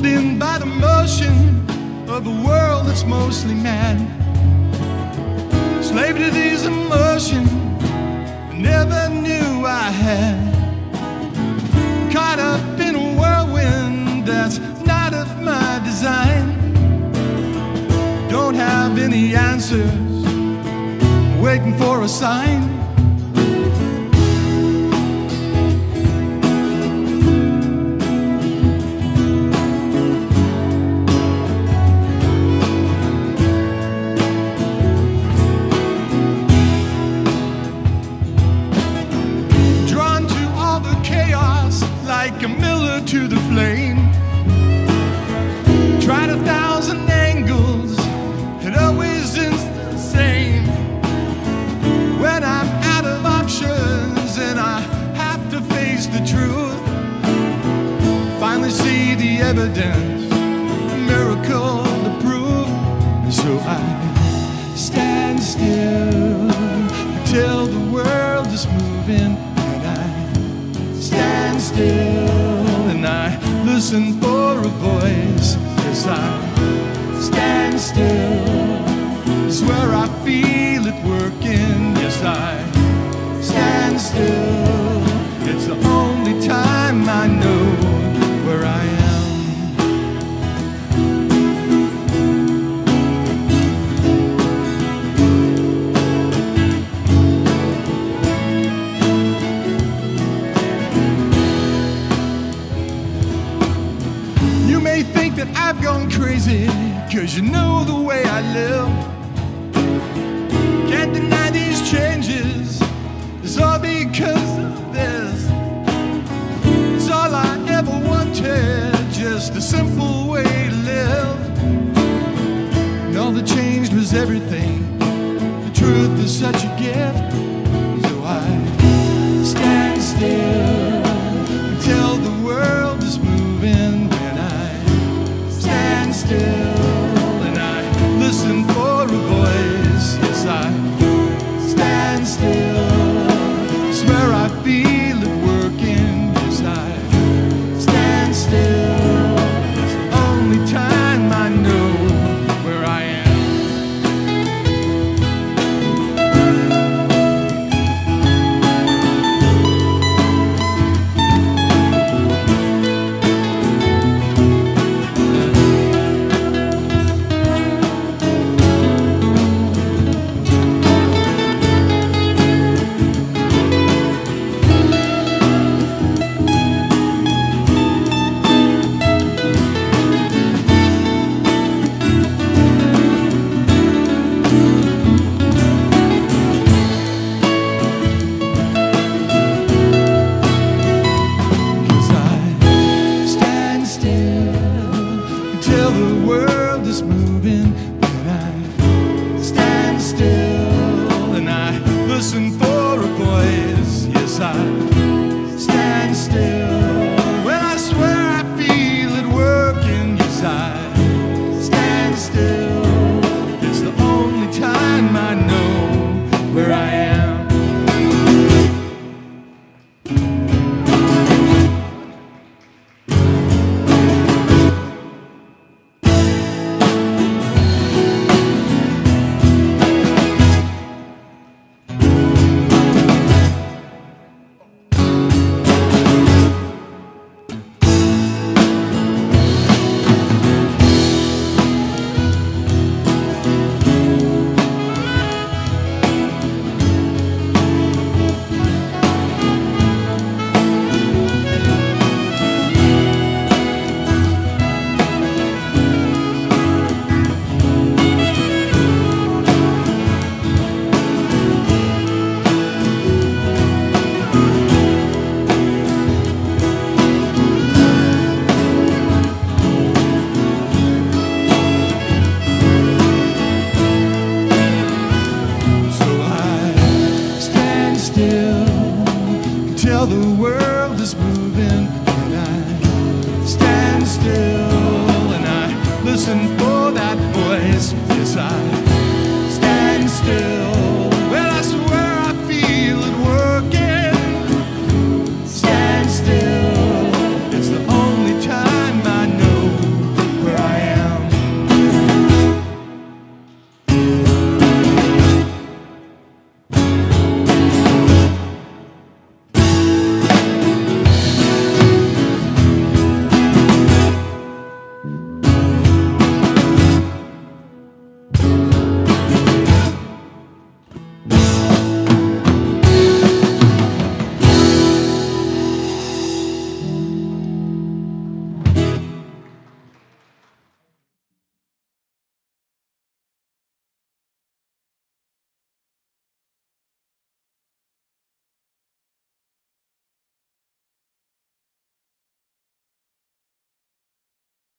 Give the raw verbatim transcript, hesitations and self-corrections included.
pulled in by the motion of a world that's mostly mad. Slave to these emotions I never knew I had. Caught up in a whirlwind that's not of my design. Don't have any answers, waiting for a sign. Like a miller to the flame, tried a thousand angles, it always ends the same. When I'm out of options and I have to face the truth, finally see the evidence, a miracle to prove. And so I stand still until the world is moving. Stand still and I listen for a voice. Yes, I stand still, it's where I feel it working. Yes, I stand still, it's the only time I know where I am. Think that I've gone crazy, cause you know the way I live. Can't deny these changes, it's all because of this. It's all I ever wanted, just a simple way to live. And all that changed was everything. The truth is such a gift.